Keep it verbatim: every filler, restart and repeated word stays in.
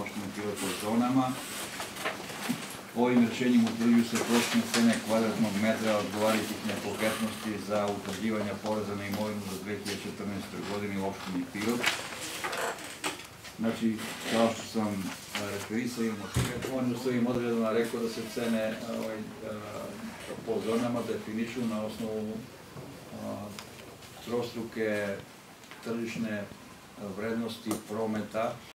opštini Pirot po zonama. Ovim rešenjem utvrđuju se prosečne cene kvadratnog metra odgovarajućih nepokretnosti za utvrđivanje poreza na imovinu za dve hiljade četrnaestoj. godini u opštini Pirot. Znači, kao što sam referisao, on u svojim odredbama rekao da se cene po zonama definišu na osnovu trostruke tržišne vrednosti prometa